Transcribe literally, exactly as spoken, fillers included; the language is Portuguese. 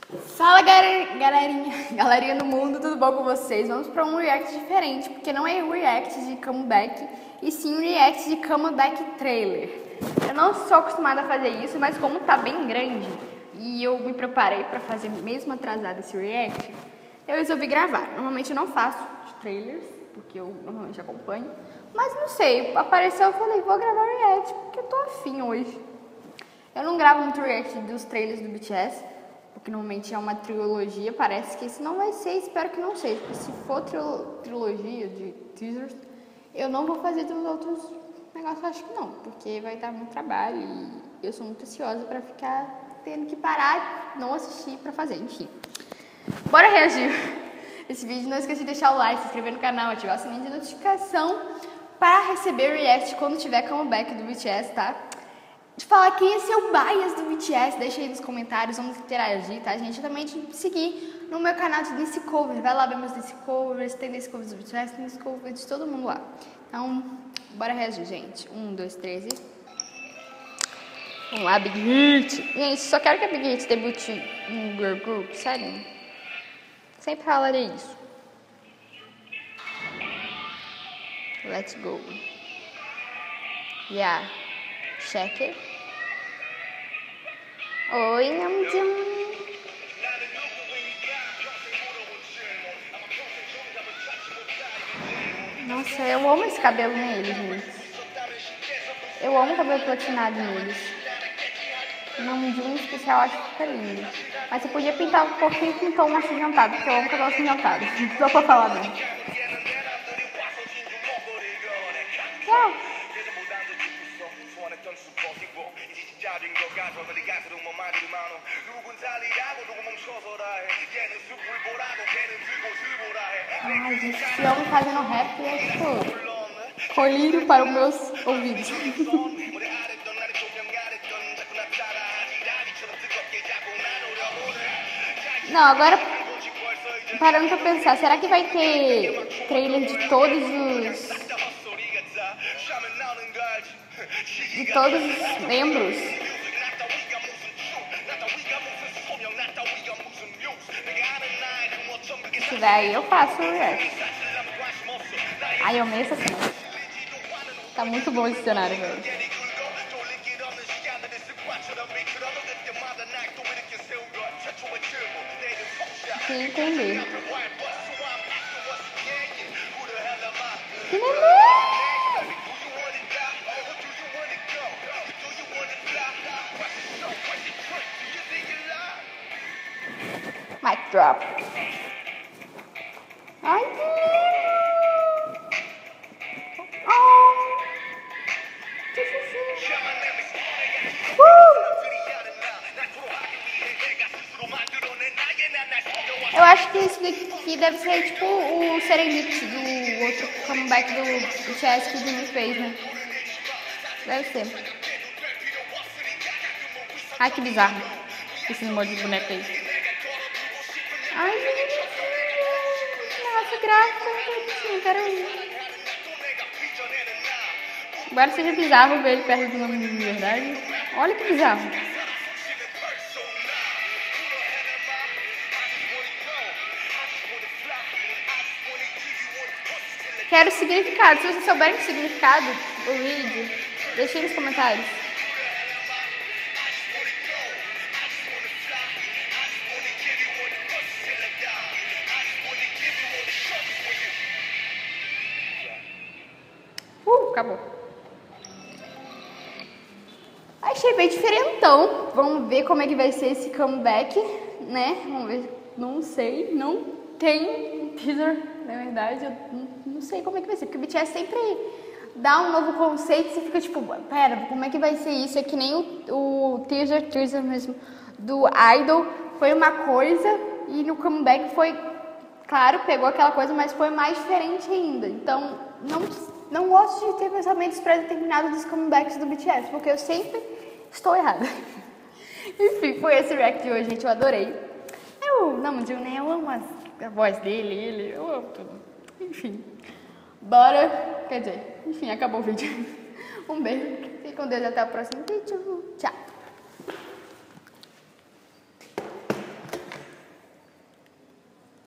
Fala galerinha, galerinha do mundo, tudo bom com vocês? Vamos para um react diferente, porque não é um react de comeback, e sim um react de comeback trailer. Eu não sou acostumada a fazer isso, mas como tá bem grande e eu me preparei para fazer mesmo atrasado esse react, eu resolvi gravar. Normalmente eu não faço de trailers, porque eu normalmente acompanho, mas não sei, apareceu, eu falei, vou gravar react, porque eu tô afim hoje. Eu não gravo muito react dos trailers do B T S, porque normalmente é uma trilogia, parece que esse não vai ser, espero que não seja, porque se for trilo, trilogia de teasers, eu não vou fazer dos outros negócios, acho que não, porque vai dar muito trabalho e eu sou muito ansiosa pra ficar tendo que parar, não assistir pra fazer, enfim. Bora reagir esse vídeo, não esqueça de deixar o like, se inscrever no canal, ativar o sininho de notificação para receber o react quando tiver comeback do B T S, tá? De falar quem é seu bias do B T S, deixa aí nos comentários, vamos interagir, tá, gente? E também de seguir no meu canal de Dance Cover, vai lá ver meus Dance Covers, tem Dance Covers do B T S, tem Dance Covers de todo mundo lá. Então, bora reagir, gente. Um, dois, três e... Vamos lá, Big Hit! Gente, só quero que a Big Hit debute um girl group, sério. Sempre falarei isso. Let's go. Yeah. Check it. Oi, Namjoon. Nossa, eu amo esse cabelo neles, gente. Eu amo o cabelo platinado neles. Namjoon em especial, acho que fica lindo. Mas você podia pintar um pouquinho com um tom acinzentado, porque eu amo cabelo acinzentado. Só pra falar mesmo. Tchau. Ai, gente, esse homem fazendo rap é tipo colírio para os meus ouvidos. Não, agora parando pra pensar, será que vai ter trailer de todos os de todos os membros? Se tiver aí eu faço o react. Ai, eu amei essa cena. Tá muito bom esse cenário, velho. Sem entender. Que neném! Mic drop. Ai, que lindo! Oh! Que fofinho! Uh! Eu acho que isso daqui deve ser tipo o Serendipity do outro comeback do B T S que o Jimmy fez, né? Deve ser. Ai, que bizarro. Esse emoji de boneca aí. Ai, nossa, gráfico, quero ir. Agora seja bizarro ver ele perto do nome de verdade. Olha que bizarro. Quero significado. Se vocês souberem o significado do vídeo, deixem nos comentários. Uh, acabou. Achei bem diferentão. Vamos ver como é que vai ser esse comeback, né? Vamos ver. Não sei, não tem teaser, na verdade. Eu não sei como é que vai ser, porque o B T S sempre dá um novo conceito e você fica tipo, pera, como é que vai ser isso? É que nem o, o teaser, teaser mesmo, do Idol, foi uma coisa e no comeback foi, claro, pegou aquela coisa, mas foi mais diferente ainda. Então, não, não gosto de ter pensamentos pré-determinados dos comebacks do B T S, porque eu sempre estou errada. Enfim, foi esse react de hoje, gente, eu adorei. Eu, Namjoon, né, eu amo a voz dele, ele, eu amo tudo. Enfim, bora, quer dizer, enfim, acabou o vídeo. Um beijo, fique com Deus, até o próximo vídeo, tchau.